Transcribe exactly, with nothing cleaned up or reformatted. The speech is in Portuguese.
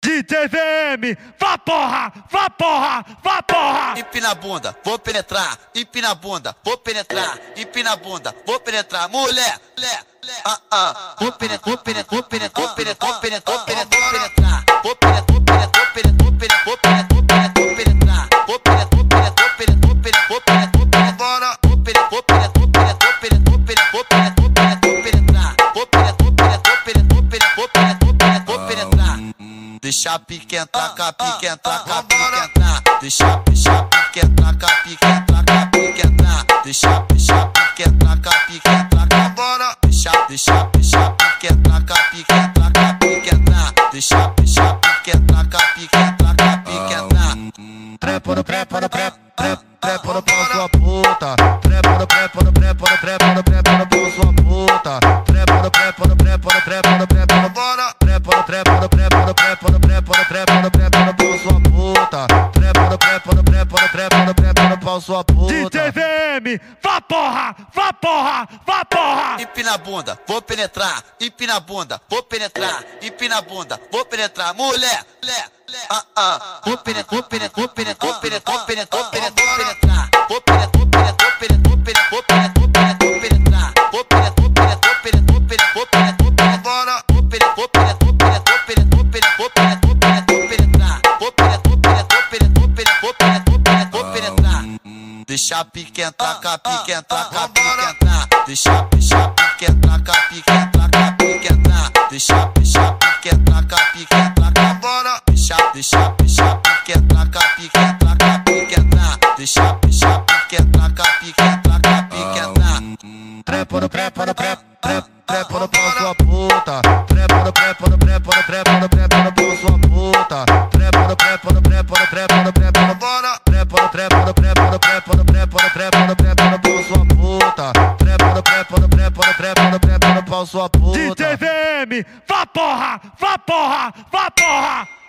D J V M, vá porra, vá porra, vá porra. Empina a bunda, vou penetrar. Empina a bunda, vou penetrar. Empina a bunda, vou penetrar. Mulher, mulher, ah ah. Vou penetrar, vou penetrar, vou penetrar, vou penetrar, vou penetrar, vou penetrar. Vou penetrar, vou penetrar, vou penetrar, vou penetrar, vou penetrar, vou penetrar. Vou penetrar, vou penetrar, vou penetrar, vou penetrar, vou penetrar, vou penetrar. Bora. Vou penetrar, vou penetrar, vou penetrar, vou penetrar, vou penetrar, vou penetrar, vou penetrar, vou penetrar. Vou penetrar, vou penetrar, vou penetrar, vou penetrar, vou penetrar, vou penetrar, vou penetrar. Deixa a pique entrar, com a pique entrar, com a pique entrar. Deixa, deixa a pique entrar, com a pique entrar, com a pique entrar. Deixa, deixa a pique entrar, com a pique entrar, com a bora. Deixa, deixa, deixa a pique entrar, com a pique entrar, com a pique entrar. Deixa, deixa a pique entrar, com a pique entrar, com a pique entrar. Trepa no trepa no trepa, trepa, trepa no pau sua puta. Trepa no trepa no trepa no trepa no trepa no pau sua puta. Trepa no trepa no trepa no trepa no trepa no bora. Trepa no trepa no trepa no trepa no trepa no trepa no trepa no pau sua puta. Trepa no trepa no trepa no trepa no trepa no pau sua puta. D J V M, vá porra, vá porra, vá porra. Empina a bunda, vou penetrar. Empina a bunda, vou penetrar. Empina a bunda, vou penetrar. Mulher, mulher, ah ah. Vou penetrar, vou penetrar, vou penetrar, vou penetrar, vou penetrar, vou penetrar, vou penetrar. Vou penetrar, vou penetrar, vou penetrar, vou penetrar, vou penetrar, vou penetrar. Vou penetrar, vou penetrar, vou penetrar, vou penetrar, vou penetrar, vou penetrar. Bora. Vou penetrar, vou penetrar, vou penetrar, vou penetrar, vou penetrar, vou penetrar, vou penetrar, vou penetrar. Vou penetrar, vou penetrar, vou penetrar, vou penetrar, vou penetrar, vou penetrar, vou penetrar. Deixa a pique entrar, com a pique entrar, com a pique entrar. Deixa, deixa a pique entrar, com a pique entrar, com a pique entrar. Deixa, deixa a pique entrar, com a pique entrar, com a bora. Deixa, deixa, deixa a pique entrar, com a pique entrar, com a pique entrar. Deixa, deixa a pique entrar, com a pique entrar, com a pique entrar. Trepa no trepa no trepa, trepa, trepa no pau sua puta. Trepa no trepa no trepa no trepa no trepa no pau sua puta. Trepa no trepa no trepa no trepa no trepa no bora. Trepa no trepa no trepa no trepa no trepa no trepa no trepa no pau sua puta. Trepa no trepa no trepa no trepa no trepa no pau sua puta. D J V M, vá porra, vá porra, vá porra.